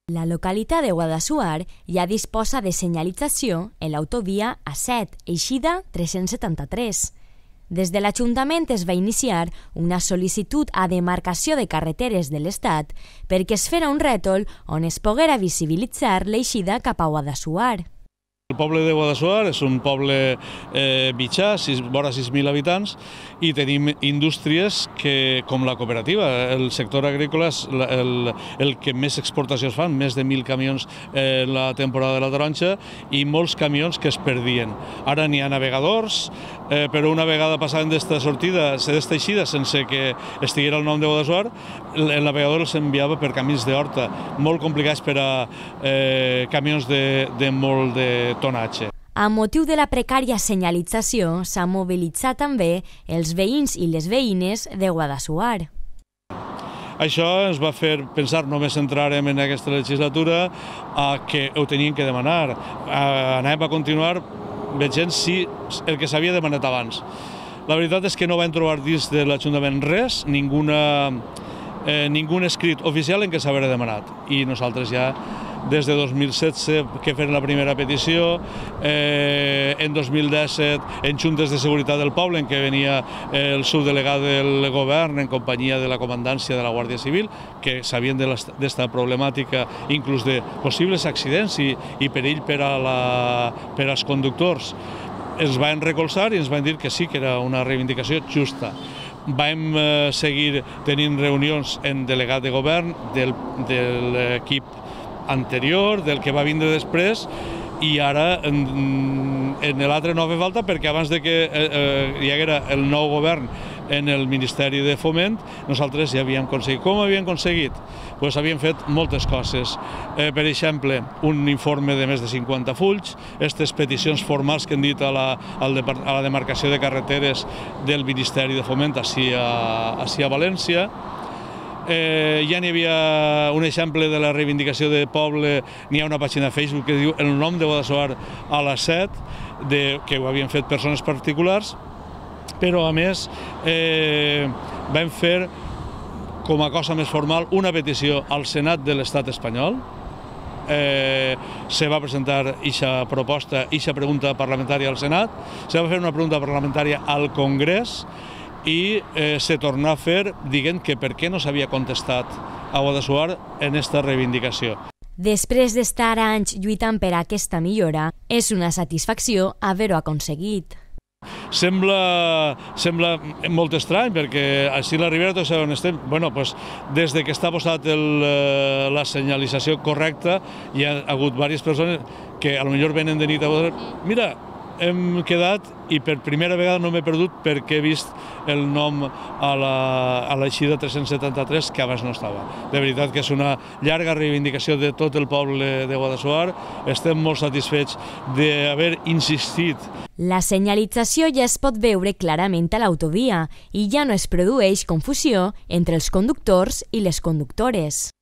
La localitat de Guadassuar ja disposa de senyalització en l'autovia A7, eixida 373. Des de l'Ajuntament es va iniciar una sol·licitud a demarcació de carreteres de l'Estat perquè es fera un rètol on es poguera visibilitzar l'eixida cap a Guadassuar. El poble de Guadassuar és un poble mitjà, vora 6.000 habitants, i tenim indústries com la cooperativa. El sector agrícola és el que més exportacions fan, més de 1.000 camions en la temporada de la taronja i molts camions que es perdien. Ara n'hi ha navegadors, però una vegada passaven d'esta sortida, d'esta eixida, sense que estiguera el nom de Guadassuar, el navegador els enviava per camins d'horta, molt complicats per a camions de molt de tonatge. A motiu de la precària senyalització, s'ha mobilitzat també els veïns i les veïnes de Guadassuar. Això ens va fer pensar, només entrarem en aquesta legislatura, que ho tenien que demanar. Anem a continuar veient si el que s'havia demanat abans. La veritat és que no vam trobar dins de l'Ajuntament res, ningú escrit oficial en què s'havia demanat. I nosaltres ja, des de 2016, que fem la primera petició, en 2017, en Juntes de Seguretat del Poble, en què venia el subdelegat del govern en companyia de la comandància de la Guàrdia Civil, que sabien d'esta problemàtica, inclús de possibles accidents i perill per als conductors. Ens van recolzar i ens van dir que sí, que era una reivindicació justa. Vam seguir tenint reunions en delegat de govern de l'equip anterior, del que va vindre després, i ara en l'altre no fa falta perquè abans de que hi haguera el nou govern en el Ministeri de Foment, nosaltres ja havíem aconseguit. Com ho havíem aconseguit? Doncs havíem fet moltes coses. Per exemple, un informe de més de 50 fulls, aquestes peticions formals que hem dit a la demarcació de carreteres del Ministeri de Foment ací a València. Ja n'hi havia un exemple de la reivindicació de poble, n'hi ha una pàgina a Facebook que diu el nom de Guadassuar a la 7, que ho havien fet persones particulars, però a més vam fer com a cosa més formal una petició al Senat de l'Estat espanyol. Se va presentar aquesta proposta, aquesta pregunta parlamentària al Senat, se va fer una pregunta parlamentària al Congrés i se tornà a fer dient que per què no s'havia contestat a Guadassuar en aquesta reivindicació. Després d'estar anys lluitant per aquesta millora, és una satisfacció haver-ho aconseguit. Sembla molt estrany perquè així la Ribera tots on estem, des de que està posat la senyalització correcta hi ha hagut diverses persones que potser venen de nit a dir mira, hem quedat i per primera vegada no m'he perdut perquè he vist el nom a l'eixida 373 que abans no estava. De veritat que és una llarga reivindicació de tot el poble de Guadassuar. Estem molt satisfets d'haver insistit. La senyalització ja es pot veure clarament a l'autovia i ja no es produeix confusió entre els conductors i les conductores.